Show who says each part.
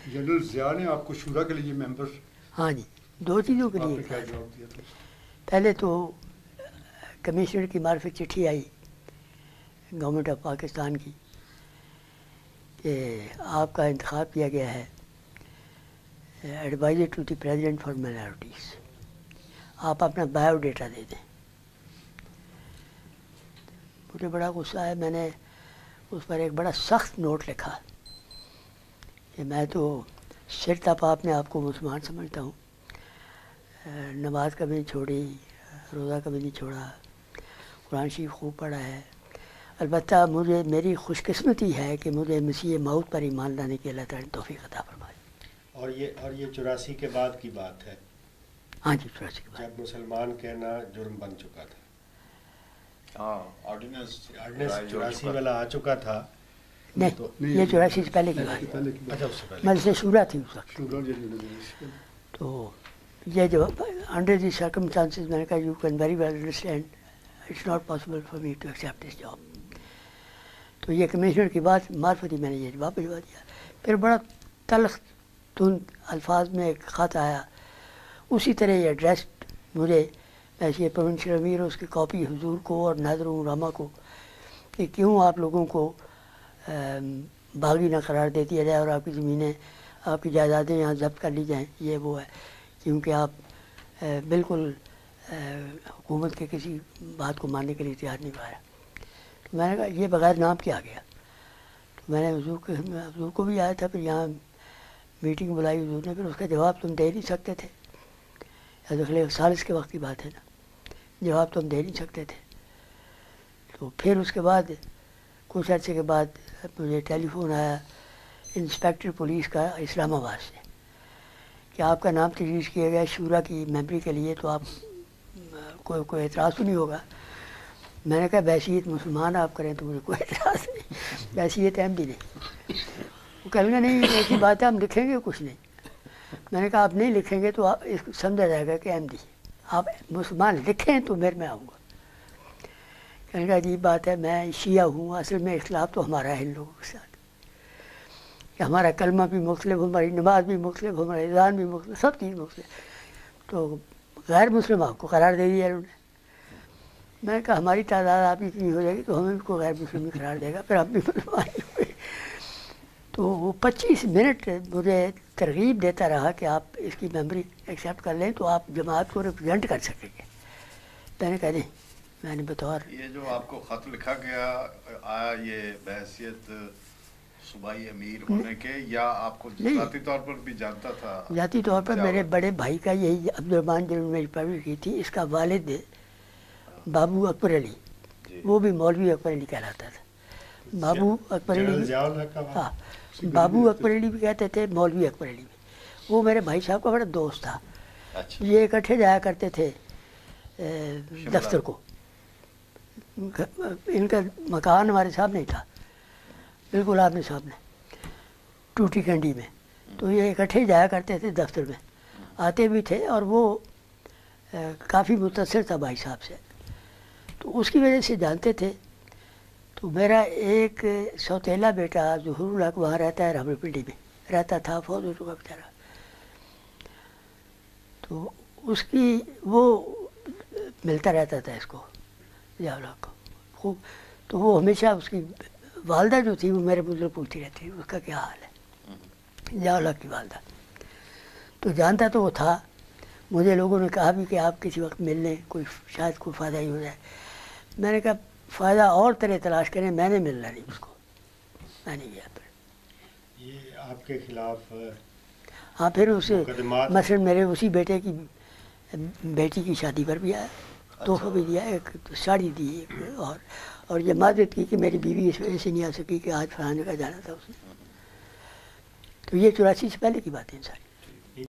Speaker 1: General Zia نے آپ کو شورا کے لیے ممبر
Speaker 2: ہاں جی 2 چیزوں کے
Speaker 1: آپ
Speaker 2: لیے
Speaker 1: نے کیا
Speaker 2: کہا تھا۔
Speaker 1: جواب دیا تھا؟
Speaker 2: پہلے تو کمشنر کی معرفت چٹھی آئی گورنمنٹ آف پاکستان کی کہ آپ کا انتخاب کیا گیا ہے adviser to the president for minorities, آپ اپنا بایو ڈیٹا دے دیں۔ مجھے بڑا غصہ ہے، میں نے اس پر ایک بڑا سخت نوٹ لکھا کہ میں تو سر تپا اپنے آپ کو مسلمان سمجھتا ہوں، نماز کبھی نہیں چھوڑی، روزہ کبھی نہیں چھوڑا، قرآن شریف خوب پڑھا ہے، البتہ مجھے میری خوش قسمتی ہے کہ مجھے مسیح موت پر ایمان لانے کی اللہ تعالیٰ نے توفیق عطا فرمائی۔
Speaker 3: اور یہ 84 کے بعد کی بات ہے،
Speaker 2: ہاں جی 84 کے بعد،
Speaker 3: جب مسلمان کہنا جرم بن چکا تھا،
Speaker 4: ہاں آرڈیننس
Speaker 3: 84 والا آ چکا تھا۔
Speaker 2: نہیں یہ 84 سے پہلے کی بات ہے،
Speaker 1: پہلے کی
Speaker 3: اچھا
Speaker 1: بات
Speaker 3: اس سے پہلے
Speaker 2: مجلس شورا تھی اس وقت۔
Speaker 1: شورا جنرل
Speaker 2: تو یہ جو انڈر دی سرکمسٹانسز میں نے کہا you can very well understand it's not possible for me to accept this job. تو یہ کمشنر کی بات معرفت ہی میں نے یہ جواب بھجوا دیا۔ پھر بڑا تلخ تند الفاظ میں ایک خط آیا، اسی طرح یہ ایڈریس مجھے ایسے یہ پروونشل امیر اس کی کاپی حضور کو اور ناظروں راما کو کہ کیوں آپ لوگوں کو باغی نہ قرار دے دیا جائے اور آپ کی زمینیں آپ کی جائیدادیں یہاں ضبط کر لی جائیں، یہ وہ ہے کیونکہ آپ بالکل حکومت کے کسی بات کو ماننے کے لیے تیار نہیں پایا۔ تو میں نے کہا یہ بغیر نام کے آ گیا۔ تو میں نے حضور کو بھی آیا تھا، پھر یہاں میٹنگ بلائی حضور نے، پھر اس کا جواب تم دے نہیں سکتے تھے، دخل سالس کے وقت کی بات ہے نا، جواب تم دے نہیں سکتے تھے۔ تو پھر اس کے بعد کچھ عرصے کے بعد مجھے ٹیلی فون آیا انسپیکٹر پولیس کا اسلام آباد سے کہ آپ کا نام تجویز کیا گیا شورا کی ممبری کے لیے، تو آپ کوئی اعتراض تو نہیں ہوگا؟ میں نے کہا بحیثیت مسلمان آپ کریں تو مجھے کوئی اعتراض نہیں، بحیثیت احمدی نہیں۔ وہ کہنے لگا نہیں ایسی بات ہے ہم لکھیں گے کچھ نہیں۔ میں نے کہا آپ نہیں لکھیں گے تو آپ اس کو سمجھا جائے گا کہ احمدی، آپ مسلمان لکھیں تو میں آؤں گا۔ کہنے کا عجیب بات ہے، میں شیعہ ہوں، اصل میں اختلاف تو ہمارا ہے ان لوگوں کے ساتھ کہ ہمارا کلمہ بھی مختلف، ہماری نماز بھی مختلف، ہمارا اذان بھی مختلف، سب چیز مختلف، تو غیر مسلم آپ کو قرار دے دیا انہوں نے۔ میں نے کہا ہماری تعداد آپ اتنی ہو جائے گی تو ہمیں بھی کوئی غیر مسلم ہی قرار دے گا، پھر ہم بھی مسلمان ہی ہوئے۔ تو وہ 25 منٹ مجھے ترغیب دیتا رہا کہ آپ اس کی ممبری ایکسیپٹ کر لیں تو آپ جماعت کو ریپرزینٹ کر سکیں گے۔ میں نے کہا نہیں، میں نے بطور
Speaker 4: یہ جو آپ کو خط لکھا گیا آیا یہ بحیثیت صوبائی امیر ہونے کے، یا آپ کو ذاتی طور پر بھی جانتا تھا؟
Speaker 2: ذاتی طور پر میرے بڑے بھائی کا یہی عبدالرحمٰن جنہوں نے میری پرورش کی تھی، اس کا والد بابو اکبر علی، وہ بھی مولوی اکبر علی کہلاتا تھا۔ بابو اکبر علی، ہاں بابو اکبر علی بھی کہتے تھے، مولوی اکبر علی بھی۔ وہ میرے بھائی صاحب کا بڑا دوست تھا، یہ اکٹھے جایا کرتے تھے دفتر کو۔ ان کا مکان ہمارے سامنے تھا، بالکل آپ نے سامنے ٹوٹی کنڈی میں، تو یہ اکٹھے جایا کرتے تھے دفتر میں، آتے بھی تھے، اور وہ کافی متاثر تھا بھائی صاحب سے، تو اس کی وجہ سے جانتے تھے۔ تو میرا ایک سوتیلا بیٹا ظہور الحق وہاں رہتا ہے راوی پنڈی میں رہتا تھا، فوت ہو چکا بیچارہ، تو اس کی وہ ملتا رہتا تھا اس کو ضیاء الحق کو خوب، تو وہ ہمیشہ اس کی والدہ جو تھی وہ میرے بزرگ پوچھتی رہتی تھی اس کا کیا حال ہے، ضیاء الحق کی والدہ۔ تو جانتا تو وہ تھا، مجھے لوگوں نے کہا بھی کہ آپ کسی وقت مل لیں، کوئی شاید کوئی فائدہ ہی ہو جائے۔ میں نے کہا فائدہ اور طرح تلاش کریں، میں نے ملنا نہیں اس کو، میں نہیں گیا۔ پھر
Speaker 3: یہ آپ کے خلاف
Speaker 2: ہاں پھر اس
Speaker 3: مقدمات،
Speaker 2: مثلاً میرے اسی بیٹے کی بیٹی کی شادی پر بھی آیا، تحفہ بھی دیا، ایک ساڑی دی ایک، اور یہ معذرت کی کہ میری بیوی اس وجہ سے نہیں آ سکی کہ آج فلاں جگہ جانا تھا اس نے۔ تو یہ 84 سے پہلے کی باتیں ساری۔